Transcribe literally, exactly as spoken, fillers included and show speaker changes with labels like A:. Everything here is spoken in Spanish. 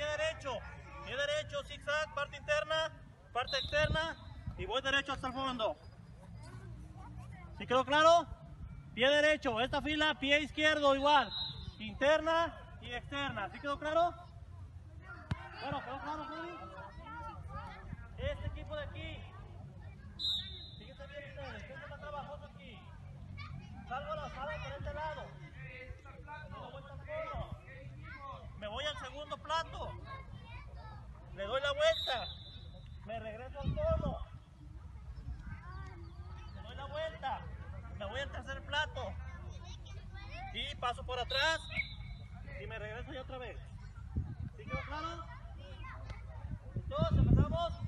A: derecho, pie derecho, zigzag, parte interna, parte externa y voy derecho hasta el fondo. ¿Sí quedó claro? Pie derecho, esta fila, pie izquierdo igual, interna y externa. ¿Sí quedó claro? Bueno, ¿quedó claro, Freddy? Este equipo de aquí. Fíjense bien ustedes, este más abajo aquí. Salgo a la sala por este lado. Me voy al segundo plato. Le doy la vuelta. Me regreso al cono. Le doy la vuelta. Me voy al tercer plato. Y paso por atrás. Y me regreso ya otra vez. ¿Sí quedó claro? Todos empezamos.